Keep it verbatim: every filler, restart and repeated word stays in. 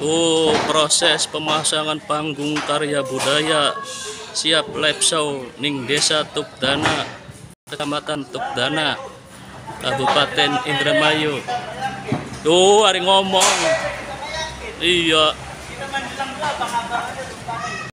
Oh, proses pemasangan panggung karya budaya siap live show ning Desa Tukdana, Kecamatan Tukdana, Kabupaten Indramayu. Tuh, hari ngomong. Iya.